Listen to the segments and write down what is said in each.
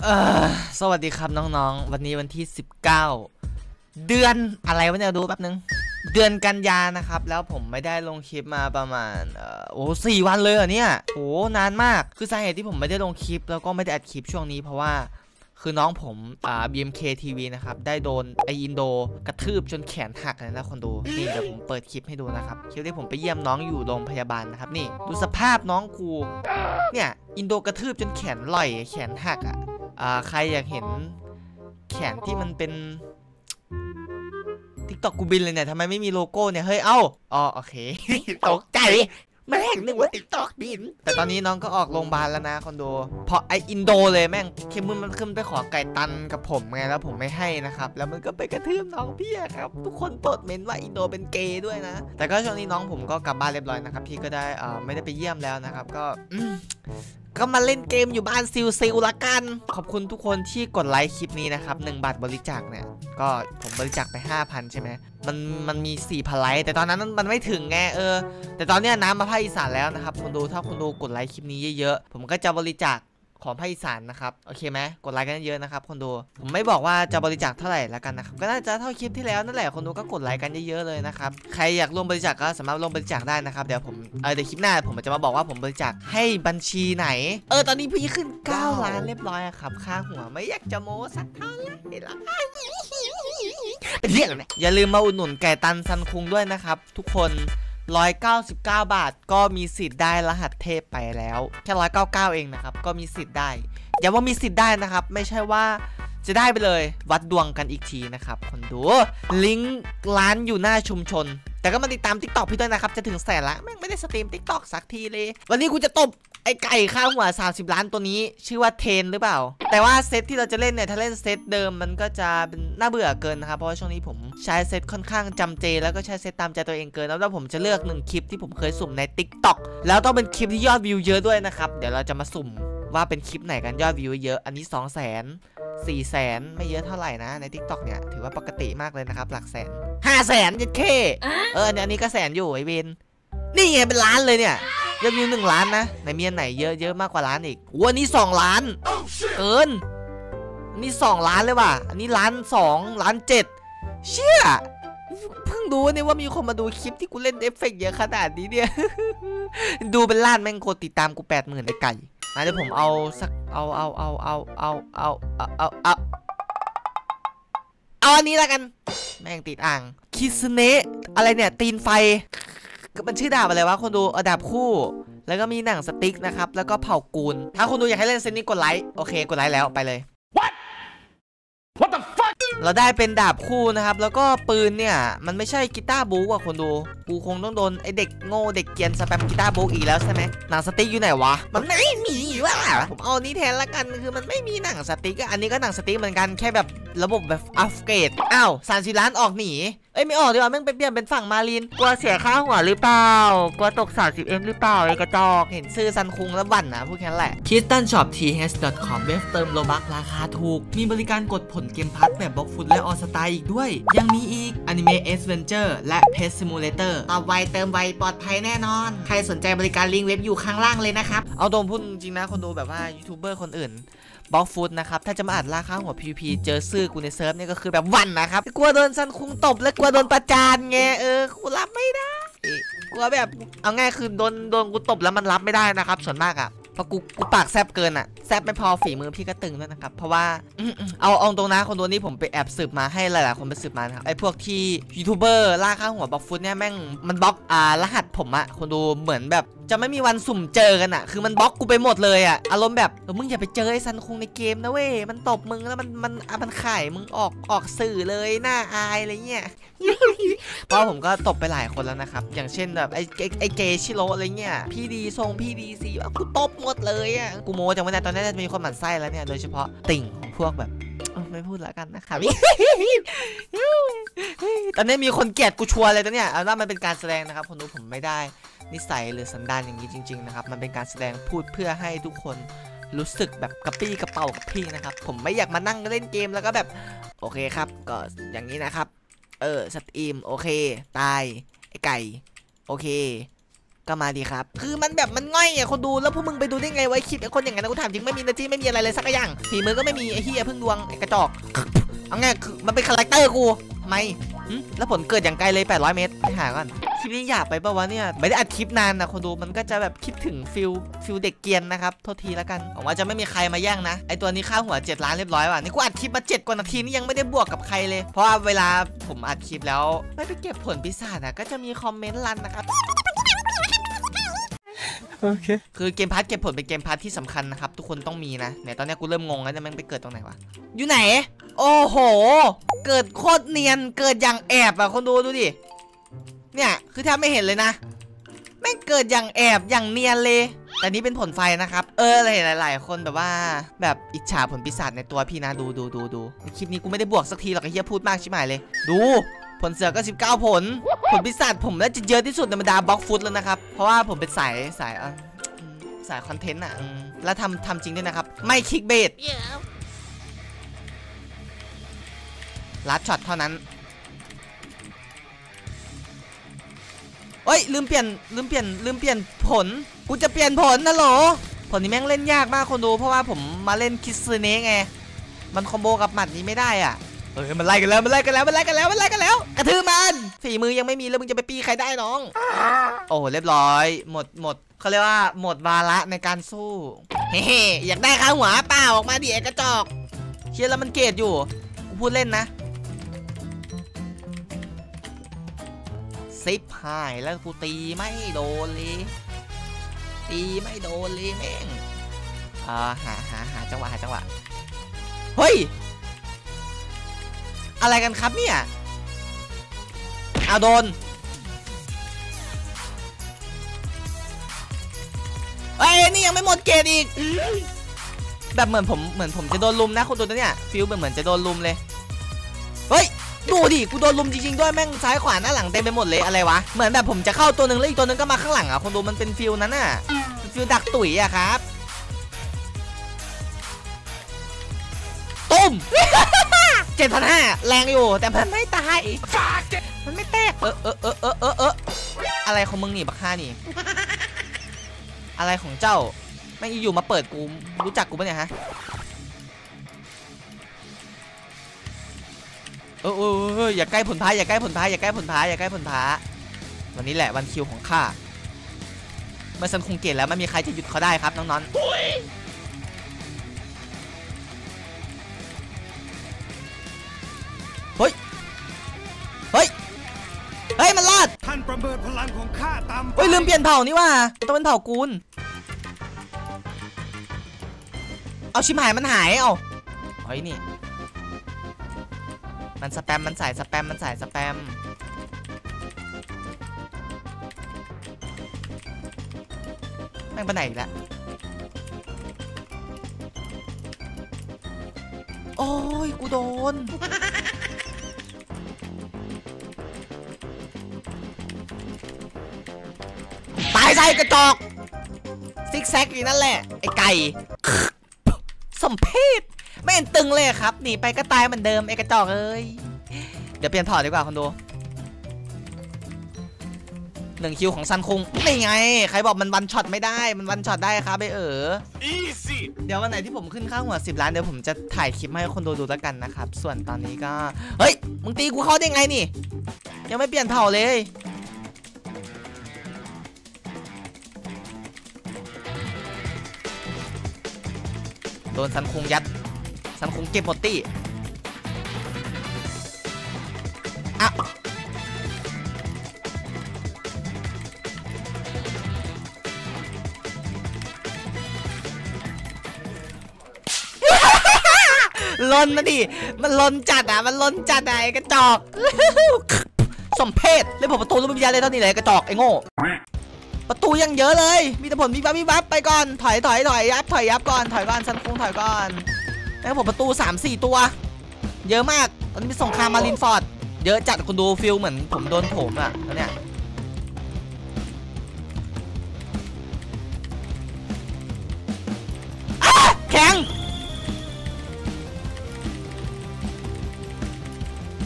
สวัสดีครับน้องๆวันนี้วันที่19เดือนอะไรวะเนี่ยดูแป๊บนึงเดือนกันยานะครับแล้วผมไม่ได้ลงคลิปมาประมาณ4 วันเลยเหรอเนี่ยโหนานมากคือสาเหตุที่ผมไม่ได้ลงคลิปแล้วก็ไม่ได้อัดคลิปช่วงนี้เพราะว่าคือน้องผมBMK TV นะครับได้โดนไออินโดกระทืบจนแขนหักเลยนะคนดูนี่เดี๋ยวผมเปิดคลิปให้ดูนะครับคลิปที่ผมไปเยี่ยมน้องอยู่โรงพยาบาลนะครับนี่ดูสภาพน้องกูเนี่ยอินโดกระทืบจนแขนลอยแขนหักใครอยากเห็นแขนที่มันเป็นTikTok กูบินเลยเนี่ยทำไมไม่มีโลโก้เนี่ยเฮ้ยเอ้าโอเค ตกใจแม่งนึกว่า TikTok บินแต่ตอนนี้น้องก็ออกโรงพยาบาลแล้วนะคอนโดเพราะไออินโดเลยแม่งเคมึงมันขึ้นไปขอไก่ตันกับผมไงแล้วผมไม่ให้นะครับแล้วมันก็ไปกระทืบน้องพี่ครับทุกคนโปรดเม้นว่าอินโดเป็นเกย์ด้วยนะแต่ก็ช่วงนี้น้องผมก็กลับบ้านเรียบร้อยนะครับพี่ก็ได้ไม่ได้ไปเยี่ยมแล้วนะครับก็มาเล่นเกมอยู่บ้านซิลละกันขอบคุณทุกคนที่กดไลค์คลิปนี้นะครับ1 บาทบริจาคเนี่ยก็ผมบริจาคไป 5,000 ใช่ไหมมันมี 4,000 ไลค์แต่ตอนนั้นมันไม่ถึงไงแต่ตอนนี้น้ำมาภาคอีสานแล้วนะครับคุณดูถ้าคุณดูกดไลค์คลิปนี้เยอะๆผมก็จะบริจาคของภาคอีสานนะครับโอเคไหมกดไลค์กันเยอะนะครับคนดูผมไม่บอกว่าจะบริจาคเท่าไหร่แล้วกันนะครับก็น่าจะเท่าคลิปที่แล้วนั่นแหละคนดูก็กดไลค์กันเยอะๆเลยนะครับใครอยากร่วมบริจาคก็สามารถร่วมบริจาคได้นะครับเดี๋ยวผมเดี๋ยวคลิปหน้าผมจะมาบอกว่าผมบริจาคให้บัญชีไหนตอนนี้พี่ขึ้น9 ล้านเรียบร้อยครับค่าหัวไม่อยากจะโม้สักเท่าไหร่ละเป็นเรื่องอะไรอย่าลืมมาอุดหนุนไก่ตันซันคุงด้วยนะครับทุกคน199 บาทก็มีสิทธิ์ได้รหัสเทพไปแล้วแค่199เองนะครับก็มีสิทธิ์ได้อย่าว่ามีสิทธิ์ได้นะครับไม่ใช่ว่าจะได้ไปเลยวัดดวงกันอีกทีนะครับคนดูลิงก์ร้านอยู่หน้าชุมชนแต่ก็มาติดตาม TikTok พี่ด้วยนะครับจะถึงแสนละแม่งไม่ได้สตรีม TikTok สักทีเลยวันนี้กูจะตบไอ้ไก่ข้าวหัว30 ล้านตัวนี้ชื่อว่าเทนหรือเปล่าแต่ว่าเซตที่เราจะเล่นเนี่ยถ้าเล่นเซตเดิมมันก็จะเป็นน่าเบื่อเกินนะครับเพราะว่าช่วงนี้ผมใช้เซตค่อนข้างจำเจแล้วก็ใช้เซตตามใจตัวเองเกินแล้วผมจะเลือก1 คลิปที่ผมเคยสุ่มใน TikTok แล้วต้องเป็นคลิปที่ยอดวิวเยอะด้วยนะครับเดี๋ยวเราจะมาสุ่มว่าเป็นคลิปไหนกันยอดวิวเยอะอันนี้200,000 400,000ไม่เยอะเท่าไหร่นะใน TikTok เนี่ยถือว่าปกติมากเลยนะครับหลักแสน500,000ยัดเข้อันนี้ก็แสนอยู่ไอเวนนี่ไงเป็นล้านเลยเนี่ยยอดวิว1 ล้านนะในมีอันไหนเยอะมากกว่าล้านอีกวันนี้2 ล้านเกินอันนี้2 ล้านเลยว่ะอันนี้1.2 ล้าน 7เชี่ยเพิ่งดูเนี่ยว่ามีคนมาดูคลิปที่กูเล่นเอฟเฟกต์เยอะขนาดนี้เนี่ย ดูเป็นล้านแม่งโคตรติดตามกู 80,000ไอ้ไก่เดี๋ยวผมเอาสักเอาอันนี้แล้วกันแม่งติดอ่างคิสเนะอะไรเนี่ยตีนไฟมันชื่อดาบอะไรวะคนดูดาบคู่แล้วก็มีหนังสติ๊กนะครับแล้วก็เผากูลถ้าคุณดูอยากให้เล่นเซนนี้กดไลค์โอเคกดไลค์แล้วไปเลย What the fuck เราได้เป็นดาบคู่นะครับแล้วก็ปืนเนี่ยมันไม่ใช่กีตาร์บุ๊กอะคนดูกูคงต้องโดนไอเด็กโง่เด็กเกียนสแปมกีตาร์บุ๊กอีกแล้วใช่ไหมหนังสติ๊กอยู่ไหนวะมันไม่มีว่ะผมเอานี้แทนละกันคือมันไม่มีหนังสติ๊กอันนี้ก็หนังสติ๊กเหมือนกันแค่แบบระบบแบบอัปเกรด30 ล้านออกหนีไม่ออกดีกว่าแม่งไปเปลี่ยนเป็นฝั่งมารีนกลัวเสียค่าหัวหรือเปล่ากลัวตก 30M หรือเปล่าไอ้กระจอกเห็นซื้อซันคุงแล้วบั่นนะพูดแค่นั้นแหละ KittanShopTH.com เว็บเติมโลบัคราคาถูกมีบริการกดผลเกมพัทแบบบล็อกฟุตและออสตาอีกด้วยยังมีอีก Anime Adventure และ Pet Simulator ตอบไวเติมไวปลอดภัยแน่นอนใครสนใจบริการลิงก์เว็บอยู่ข้างล่างเลยนะครับเอาตรงพูดจริงนะคนดูแบบว่ายูทูบเบอร์คนอื่นบล็อกฟุตนะครับถ้าจะมาอัดราคาหัว PVP เจอซื่อกูในเซิร์ฟนี่ก็คือแบบวันนะครับกลัวโดนซันคุงตบและกลัวโดนประจานไงกูรับไม่ได้กลัวแบบเอาง่ายคือโดนกูตบแล้วมันรับไม่ได้นะครับส่วนมากอะเพราะกูปากแซบเกินอะแซบไม่พอฝีมือพี่ก็ตึงด้วยนะครับเพราะว่าเอาตรงนะคนตัวนี้ผมไปแอบสืบมาให้หลายๆคนไปสืบมานะครับไอ้พวกที่ยูทูบเบอร์ล่าค่าหัวบล็อกฟุตเนี่ยแม่งมันบล็อกรหัสผมอะคนดูเหมือนแบบจะไม่มีวันสุ่มเจอกันอะคือมันบล็อกกูไปหมดเลยอะอารมณ์แบบมึงอย่าไปเจอไอ้ซันคุงในเกมนะเว้ยมันตบมึงแล้วมันขายมึงออกสื่อเลยหน้าอายอะไรเงี้ย เพราะผมก็ตบไปหลายคนแล้วนะครับอย่างเช่นแบบไอ้เกชิโร่อะไรเงี้ยพี่ดีซีว่ากูตบหมดเลยอ่ะกูโม้จังวันนั้นตอนนี้จะมีคนหมั่นไส้แล้วเนี่ยโดยเฉพาะติ่งของพวกแบบไม่พูดแล้วกันนะครับ ตอนนี้มีคนเกลียดกูชัวร์เลยตอนเนี้ยเอาว่ามันเป็นการแสดงนะครับคนดูผมไม่ได้นิสัยหรือสันดานอย่างนี้จริงๆนะครับมันเป็นการแสดงพูดเพื่อให้ทุกคนรู้สึกแบบกระปี้กระเป๋ากับพี่นะครับผมไม่อยากมานั่งเล่นเกมแล้วก็แบบโอเคครับก็อย่างนี้นะครับสตรีมโอเคตายไอ้ไก่โอเคก็มาดีครับคือมันแบบมันง่อยอ่ะคนดูแล้วพวกมึงไปดูได้ไงไว้คลิปไอ้คนอย่างนั้นกูถามจริงไม่มีนาทีไม่มีอะไรเลยสักอย่างฝีมือก็ไม่มีไอ้เหี้ยพึ่งดวงไอ้กระจอกเอาไงคือมันเป็นคาแรคเตอร์กูไม่แล้วผลเกิดอย่างไกลเลย800 เมตรไปหาก่อนคลิปนี้อยากไปป่าววะเนี่ยไม่ได้อัดคลิปนานนะคนดูมันก็จะแบบคิดถึงฟิลเด็กเกียนนะครับโทษทีแล้วกันหวังว่าจะไม่มีใครมาแย่งนะไอตัวนี้ค่าหัว7 ล้านเรียบร้อยว่ะนี่กูอัดคลิปมา7 กว่านาทีนี่ยังไม่ได้บวกกับใครเลยเพราะว่าเวลาผมอัดคลิปแล้วไม่ไปเก็บผลปีศาจก็จะมีคอมเมนต์รันนะครับโอเคคือเกมพาร์ทเก็บผลเป็นเกมพาร์ทที่สำคัญนะครับทุกคนต้องมีนะเนี่ยตอนนี้กูเริ่มงงแล้วจะมันไปเกิดตรงไหนวะอยู่ไหนโอ้โหเกิดโคตรเนียนเกิดอย่างแอบอ่ะคนดูดิเนี่ยคือแทบไม่เห็นเลยนะแม่งเกิดอย่างแอบอย่างเนียนเลยแต่นี้เป็นผลไฟนะครับหลายคนแบบว่าแบบอิจฉาผลปีศาจในตัวพี่นะดูคลิปนี้กูไม่ได้บวกสักทีหรอกไอ้เหี้ยพูดมากชิบหายเลยดูผลเสือก็19 ผลปีศาจผมน่าจะเยอะที่สุดในบรรดาบล็อกฟุตแล้วนะครับเพราะว่าผมเป็นสายคอนเทนต์อ่ะแล้วทำจริงด้วยนะครับไม่คลิกเบสลัดช็อตเท่านั้นเอ้ยลืมเปลี่ยนผลกูจะเปลี่ยนผลนะโหลผลนี้แม่งเล่นยากมากคนดูเพราะว่าผมมาเล่นคิสเนะไงมันคอมโบกับหมัดนี้ไม่ได้อ่ะมันไล่กันแล้วกระทืบมันฝีมือยังไม่มีแล้วมึงจะไปปีใครได้น้องโอ้เรียบร้อยหมดเขาเรียกว่าหมดวาระในการสู้เฮ้อยากได้ข้าหัวเปล่าออกมาดิไอ้กระจอกเชียร์แล้วมันเกตอยู่กูพูดเล่นนะซิปหายแล้วกูตีไม่โดนเลยแม่งหาจังหวะเฮ้ยอะไรกันครับเนี่ยเอาโดนนี่ยังไม่หมดเกตอีกแบบเหมือนผมจะโดนลุมนะคนตัวนี้เนี่ยฟิลเหมือนจะโดนลุมเลยเฮ้ยดูดิกูโดนลุมจริงๆด้วยแม่งซ้ายขวาหน้าหลังเต็มไปหมดเลยอะไรวะเหมือนแบบผมจะเข้าตัวหนึ่งแล้วอีกตัวหนึ่งก็มาข้างหลังอ่ะคนดูมันเป็นฟิลนั้นน่ะฟิลดักตุ๋ยอ่ะครับตุ้ม7,500แรงอยู่แต่มันไม่ตายมันไม่แตกอะไรของมึงนี่บักฮ่านี่อะไรของเจ้าไม่อยู่มาเปิดกูรู้จักกูปะเนี่ยฮะอย่าใกล้ผลพายวันนี้แหละวันคิวของข้าเมื่อซันคงเกตแล้วไม่มีใครจะหยุดเขาได้ครับน้องๆเฮ้ยมันรอดท่านประเมินพลังของข้าตามลืมเปลี่ยนเผ่านี่ว่าต้องเป็นเผ่ากูลเอาชิมหายมันหายเอาเฮ้ยนี่มันสแปมมันสายสแปมแม่งไปไหนอีกแล้วโอ้ยกูโดนตายใจกระจอกซิกแซกอยู่นั่นแหละไอ้ไก่สมเพชไม่เห็นตึงเลยครับหนีไปก็ตายเหมือนเดิมไอ้กระจอกเอ้ยเดี๋ยวเปลี่ยนถอดดีกว่าคนดู1 คิวของซันคุงนี่ไงใครบอกมันวันช็อตไม่ได้มันวันช็อตได้ครับไอ้เดี๋ยววันไหนที่ผมขึ้นค่าหัว10 ล้านเดี๋ยวผมจะถ่ายคลิปให้คนดูแล้วกันนะครับส่วนตอนนี้ก็เฮ้ยมึงตีกูเข้าได้ไงนี่ยังไม่เปลี่ยนเผ่าเลยโดนซันคุงยัดซันคุงเก็บหมดตี้อ่ะลนนะดิมันลนจัดอ่ะไอ้กระจอกสมเพชเลยผมประตูรูปวิญญาณเลยเท่านี้เลยกระจอกไอ้โง่ประตูยังเยอะเลยมีแต่ผลวิบับไปก่อนถอยยับก่อนซันคุงถอยก่อนแล้วผมประตู 3-4 ตัวเยอะมากตอนนี้มีสงครามมารินฟอร์ดเยอะจัดคุณดูฟิลเหมือนผมโดนโถมอ่ะแล้วเนี่ยแข็ง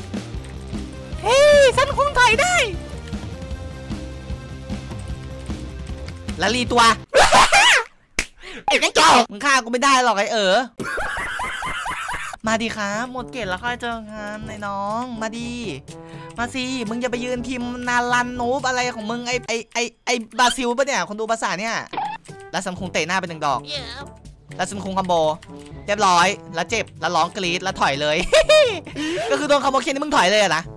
เฮ้ยซันคุงถอยได้แล้วรีตัว ไอ้กระจอกมึงฆ่ากูไม่ได้หรอกไอ้มาดีครับหมดเกตแล้วค่อยเจอกันไอ้น้องมาดีมาสิมึงจะไปยืนพิมพ์นารันนูบอะไรของมึงไอบราซิลปะเนี่ยคนดูภาษาเนี่ยแล้วซัมคุงเตะหน้าไป1 ดอกแล้วซัมคุงคอมโบเรียบร้อยแล้วเจ็บแล้วร้องกรี๊ดแล้วถอยเลย ก็คือโดนคอมโบเคนนี่มึงถอยเลยนะ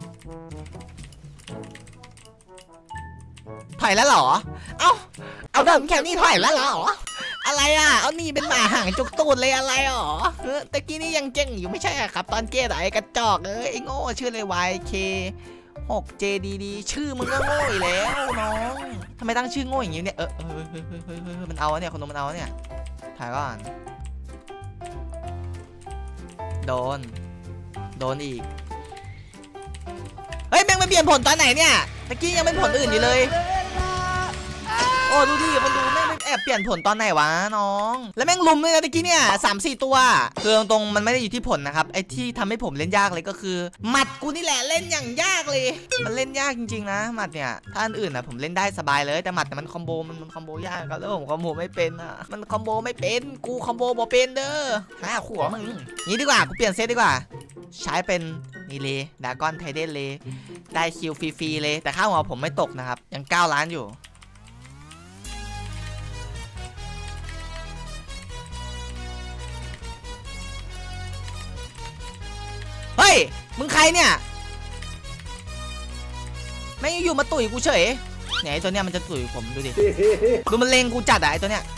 ถอยแล้วเหรอเอาเดิมแค่นี้ถอยแล้วเหรออะไรอ่ะเอานี่เป็นหมาห่างจุกตูดเลยอะไรหรอตะกี้นี่ยังเจ๊งอยู่ไม่ใช่ครับตอนเกตไอ้กระจอกไอ้โง่ชื่ออะไร YK 6JDD ชื่อมึงก็โง่อีกแล้วน้องทำไมตั้งชื่อโง่อย่างนี้เนี่ยมันเอาเนี่ยคนดูมันเอาเนี่ยถ่ายก่อนโดนอีกเฮ้ยแม่งไปเปลี่ยนผลตอนไหนเนี่ยตะกี้ยังเป็นผลอื่นอยู่เลยโอ้ดูดิคนดูแม่งแอบเปลี่ยนผลตอนไหนวะน้องแล้วแม่งลุมเลยนะตะกี้เนี่ย3-4 ตัวคือตรงมันไม่ได้อยู่ที่ผลนะครับไอ้ที่ทำให้ผมเล่นยากเลยก็คือหมัดกูนี่แหละเล่นอย่างยากเลยมันเล่นยากจริงๆนะหมัดเนี่ยถ้าอันอื่นนะผมเล่นได้สบายเลยแต่หมัดมันคอมโบมันคอมโบยากครับแล้วผมคอมโบไม่เป็นอ่ะมันคอมโบไม่เป็นกูคอมโบบ่เป็นเด้อหัวมึงนี่ดีกว่ากูเปลี่ยนเซตดีกว่าใช้เป็นนี่เลยดากอนไทเดนเลยได้คิวฟรีๆเลยแต่ค่าหัวผมไม่ตกนะครับยัง9 ล้านอยู่เฮ้ยมึงใครเนี่ยไม่อยู่มาตุ๋ยกูเฉยเนี่ยไอ้ตัวเนี้ยมันจะตุ๋ยผมดูดิ ดูมันเลงกูจัดอะไอ้ตัวเนี้ย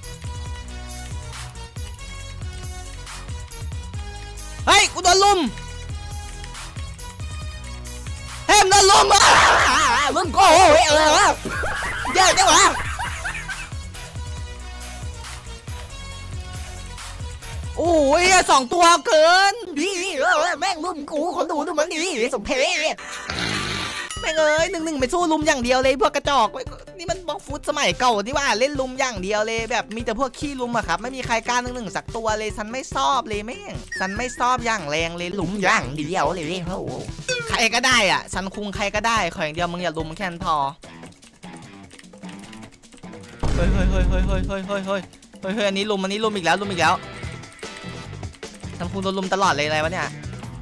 เฮ้ยกูโดนลุมเฮ้ยมันโดนลุมลุมกูเยอะจังวะโอ้ย2 ตัวเกินดีแม่งลุมกูคนดูมันดีสมเพชแม่ง1-1ไปสู้ลุมอย่างเดียวเลยพวกกระจอกนี่มันบล็อกฟุตสมัยเก่าที่ว่าเล่นลุมอย่างเดียวเลยแบบมีแต่พวกขี้ลุมอะครับไม่มีใครกล้า1-1สักตัวเลยฉันไม่ชอบเลยแม่งฉันไม่ชอบอย่างแรงเลยลุมอย่างเดียวเลยโอ้ใครก็ได้อ่ะฉันคุงใครก็ได้ขออย่างเดียวมึงอย่าลุมแค่นั้นพอเฮ้ยอันนี้ลุมอีกแล้วทำคุณโดนลุมตลอดเลยอะไรวะเนี่ย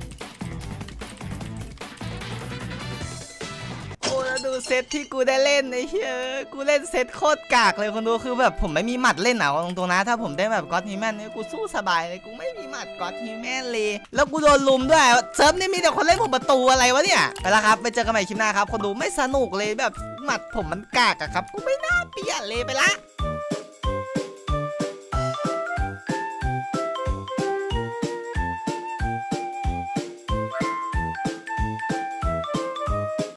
โอ้แล้วดูเซตที่กูได้เล่นไอ้เหี้ยกูเล่นเซตโคตรกากเลยคนดูคือแบบผมไม่มีหมัดเล่นอ่ะตรงๆนะถ้าผมได้แบบก็อตฮีแมนเนี่ยกูสู้สบายเลยกูไม่มีหมัดก็อตฮีแมนเลยแล้วกูโดนลุมด้วยเซิร์ฟนี่มีแต่คนเล่นผมประตูอะไรวะเนี่ยไปแล้วครับไปเจอกันใหม่คลิปหน้าครับคนดูไม่สนุกเลยแบบหมัดผมมันกากอะครับกูไม่น่าเปลี่ยนเลยไปละ